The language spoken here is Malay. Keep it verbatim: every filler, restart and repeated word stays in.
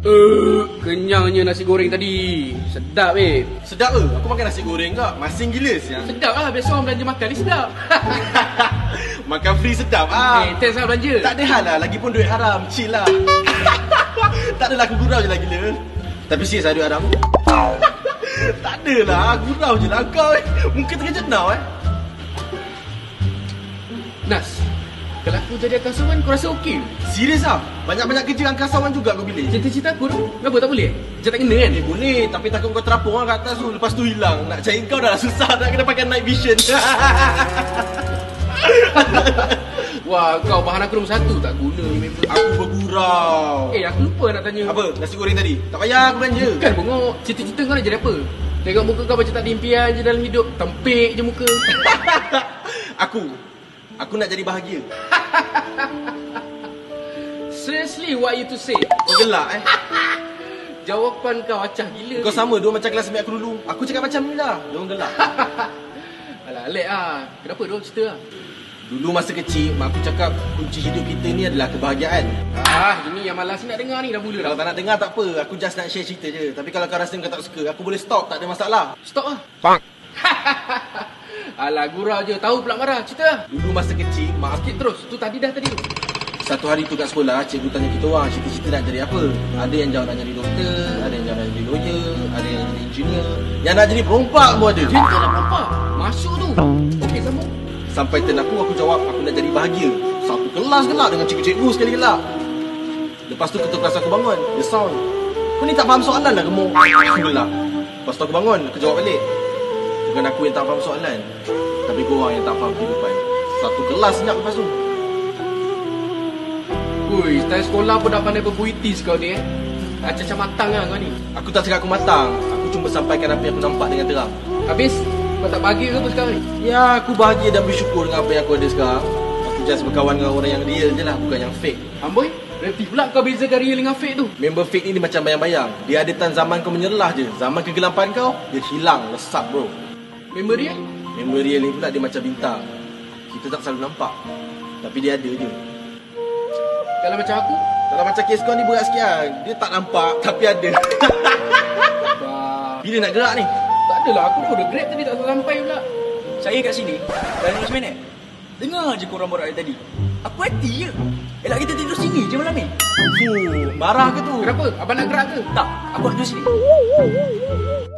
Uh, kenyangnya nasi goreng tadi. Sedap weh. Sedap ke? Aku makan nasi goreng kak. Masing gila siang. Sedap lah, biasa orang belanja makan ni sedap. Makan free sedap ah. Eh, thanks lah belanja. Tak ada hal lah, lagipun duit haram. Chill lah. Tak adalah aku gurau je lah gila. Tapi serius lah duit haram. Tak adalah, gurau je lah kau eh. Muka tengah jenau eh. Nas, kalau aku jadi angkasawan kau rasa okey? Serius lah? Banyak-banyak kerja angkasawan juga kau pilih. Cita-cita aku tu, kenapa tak boleh? Macam tak kena kan? Eh boleh, tapi takut kau terapung lah kat atas tu. Lepas tu hilang. Nak cari kau dah susah, nak kena pakai night vision. Wah, kau bahan aku nombor satu tak guna ni member. Aku bergurau. Eh, aku lupa nak tanya. Apa? Nasi goreng tadi? Tak payah aku belanja. Bukan bengok, cita-cita kau nak jadi apa? Tengok muka kau macam tak ada impian je dalam hidup. Tempik je muka. Aku Aku nak jadi bahagia. Seriously, what you to say? Kau gelak eh. Jawapan kau acah gila. Kau sama dua macam kelas mate aku dulu. Aku cakap macam ni lah. Diorang gelak. Alah, Alek lah. Kenapa dia cerita lah? Dulu masa kecil, mak aku cakap kunci hidup kita ni adalah kebahagiaan. Ah, ini yang malas nak dengar ni dah mula dah. Kalau tak nak dengar tak apa. Aku just nak share cerita je. Tapi kalau kau rasa kau tak suka, aku boleh stop. Tak ada masalah. Stop lah. Bang. Alah, gurau je. Tahu pula marah. Cerita lah. Dulu masa kecil, mak aku... Sikit terus. Tu tadi dah tadi tu. Satu hari tu kat sekolah, cikgu tanya kita orang cita-cita nak jadi apa. Ada yang jawab nak jadi doktor, ada yang jawab nak jadi lawyer, ada yang jadi engineer. Yang nak jadi perompak pun ada. Cinta nak apa? Masuk tu. Okey, sambung. Sampai turn aku, aku jawab aku nak jadi bahagia. Satu kelas gelak dengan cikgu-cikgu sekali gelak. Lepas tu ketua kelas aku bangun. Dia sound. Kau ni tak faham soalan lah gemuk. Aku gelak. Lepas tu aku bangun, aku jawab balik. Bukan aku yang tak faham soalan, tapi korang yang tak faham kehidupan. Satu kelas senyap lepas tu. Ui, style sekolah pun dah pandai berpuitis kau ni eh. Macam-macam matang lah kau ni. Aku tak cakap aku matang. Aku cuma sampaikan apa yang aku nampak dengan terang. Habis, kau tak bahagia ke apa sekarang ni? Ya, aku bahagia dan bersyukur dengan apa yang aku ada sekarang. Aku just berkawan dengan orang yang real je lah, bukan yang fake. Amboi, berarti pula kau bezakan real dengan fake tu. Member fake ni dia macam bayang-bayang. Dia ada tan zaman kau menyerlah je. Zaman kegelapan kau, dia hilang, lesap bro. Member real? Member real ni pula dia macam bintang. Kita tak selalu nampak, tapi dia ada je. Kalau macam aku? Kalau macam kes kau ni berat sikit lah. Dia tak nampak, tapi ada. Bah. Bila nak gerak ni? Tak adalah, aku dah grab tadi tak sampai pula. Saya kat sini dah lima minit. Dengar je korang borak dari tadi. Aku hati je. Elak kita tidur sini je malam ni. Fuh, marah ke tu? Kenapa? Abang nak gerak ke? Tak, aku nak tidur sini.